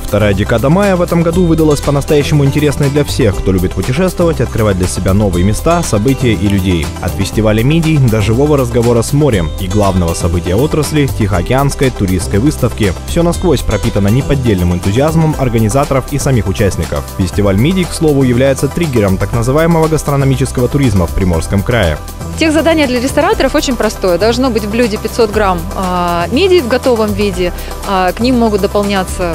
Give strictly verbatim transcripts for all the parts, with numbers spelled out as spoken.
Вторая декада мая в этом году выдалась по-настоящему интересной для всех, кто любит путешествовать, открывать для себя новые места, события и людей. От фестиваля мидий до живого разговора с морем и главного события отрасли – Тихоокеанской туристской выставки. Все насквозь пропитано неподдельным энтузиазмом организаторов и самих участников. Фестиваль мидий, к слову, является триггером так называемого гастрономического туризма в Приморском крае. Техзадание для рестораторов очень простое. Должно быть в блюде пятьсот грамм а, мидий в готовом виде. А, к ним могут дополняться,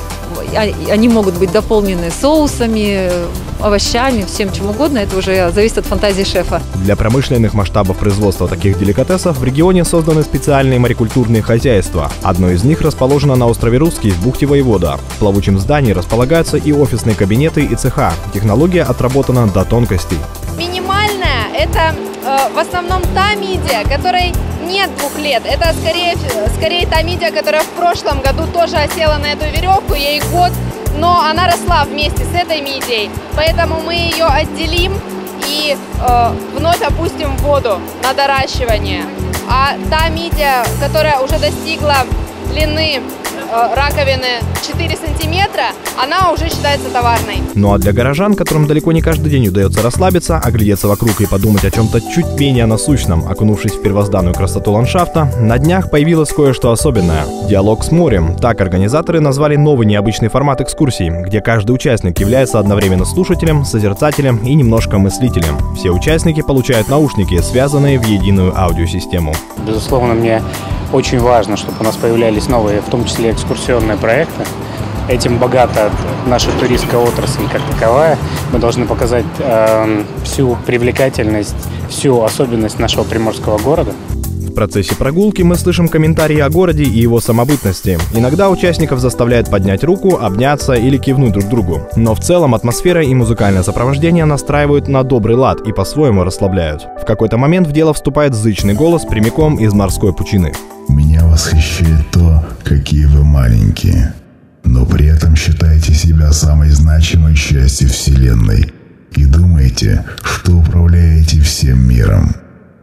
они могут быть дополнены соусами, овощами, всем чем угодно. Это уже зависит от фантазии шефа. Для промышленных масштабов производства таких деликатесов в регионе созданы специальные морекультурные хозяйства. Одно из них расположено на острове Русский в бухте Воевода. В плавучем здании располагаются и офисные кабинеты, и цеха. Технология отработана до тонкостей. Минимальная – это э, в основном та мидия, которой нет двух лет. Это скорее, скорее та мидия, которая в прошлом году тоже осела на эту веревку, ей год, но она росла вместе с этой мидией. Поэтому мы ее отделим и э, вновь опустим в воду на доращивание. А та мидия, которая уже достигла длины э, раковины четыре сантиметра, она уже считается товарной. Ну а для горожан, которым далеко не каждый день удается расслабиться, оглядеться вокруг и подумать о чем-то чуть менее насущном, окунувшись в первозданную красоту ландшафта, на днях появилось кое-что особенное. Диалог с морем. Так организаторы назвали новый необычный формат экскурсий, где каждый участник является одновременно слушателем, созерцателем и немножко мыслителем. Все участники получают наушники, связанные в единую аудиосистему. Безусловно, мне очень важно, чтобы у нас появлялись новые, в том числе экскурсионные проекты. Этим богата наша туристская отрасль как таковая. Мы должны показать э, всю привлекательность, всю особенность нашего приморского города. В процессе прогулки мы слышим комментарии о городе и его самобытности. Иногда участников заставляют поднять руку, обняться или кивнуть друг другу. Но в целом атмосфера и музыкальное сопровождение настраивают на добрый лад и по-своему расслабляют. В какой-то момент в дело вступает зычный голос прямиком из морской пучины. Меня восхищает то, какие вы маленькие, но при этом считаете себя самой значимой частью Вселенной и думаете, что управляете всем миром.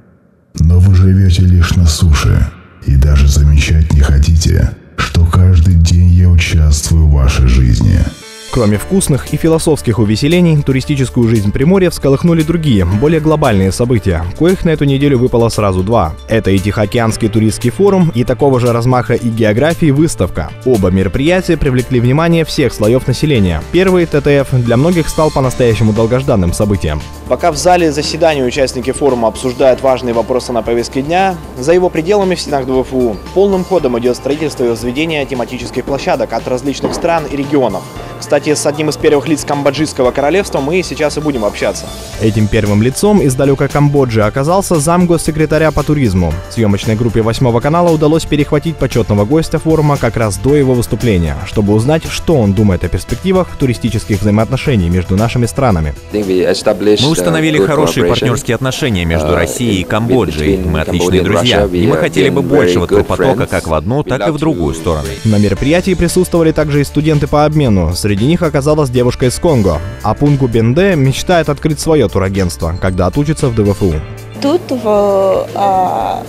Но вы живете лишь на суше и даже замечать не хотите, что каждый день я участвую в вашей жизни. Кроме вкусных и философских увеселений, туристическую жизнь Приморья всколыхнули другие, более глобальные события, коих на эту неделю выпало сразу два. Это и Тихоокеанский туристский форум, и такого же размаха и географии выставка. Оба мероприятия привлекли внимание всех слоев населения. Первый тэ тэ эф для многих стал по-настоящему долгожданным событием. Пока в зале заседания участники форума обсуждают важные вопросы на повестке дня, за его пределами в стенах дэ вэ эф у полным ходом идет строительство и возведение тематических площадок от различных стран и регионов. Кстати, с одним из первых лиц Камбоджийского королевства мы сейчас и будем общаться. Этим первым лицом из далекой Камбоджи оказался замгоссекретаря по туризму. Съемочной группе восьмого канала удалось перехватить почетного гостя форума как раз до его выступления, чтобы узнать, что он думает о перспективах туристических взаимоотношений между нашими странами. Мы установили хорошие партнерские отношения между Россией и Камбоджей. Мы отличные друзья, и мы хотели бы большего турпотока как в одну, так и в другую сторону. На мероприятии присутствовали также и студенты по обмену. Среди них оказалась девушка из Конго. А Пунгу Бенде мечтает открыть свое турагентство, когда отучится в дэ вэ эф у. Тут в а,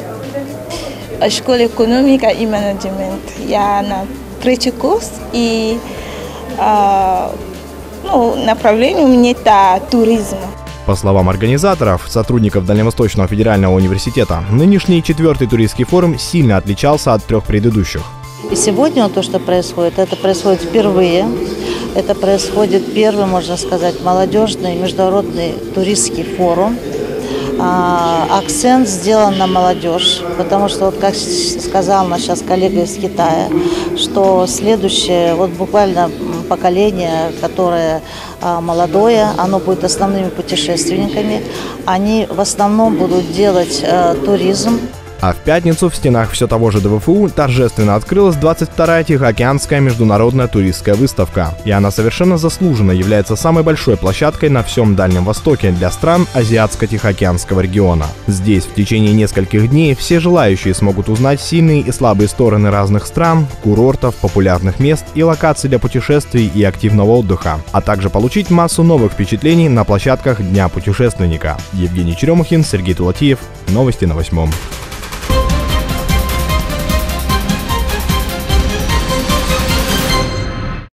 школе экономика и менеджмент. Я на третий курс, и а, ну, направление у меня это туризм. По словам организаторов, сотрудников Дальневосточного федерального университета, нынешний четвертый туристский форум сильно отличался от трех предыдущих. И сегодня то, что происходит, это происходит впервые. Это происходит первый, можно сказать, молодежный международный туристский форум. А, акцент сделан на молодежь, потому что, вот как сказал наш сейчас коллега из Китая, что следующее, вот буквально поколение, которое а, молодое, оно будет основными путешественниками. Они в основном будут делать а, туризм. А в пятницу в стенах все того же дэ вэ эф у торжественно открылась двадцать вторая Тихоокеанская международная туристская выставка. И она совершенно заслуженно является самой большой площадкой на всем Дальнем Востоке для стран Азиатско-Тихоокеанского региона. Здесь в течение нескольких дней все желающие смогут узнать сильные и слабые стороны разных стран, курортов, популярных мест и локаций для путешествий и активного отдыха, а также получить массу новых впечатлений на площадках Дня путешественника. Евгений Черемухин, Сергей Тулатиев. Новости на восьмом.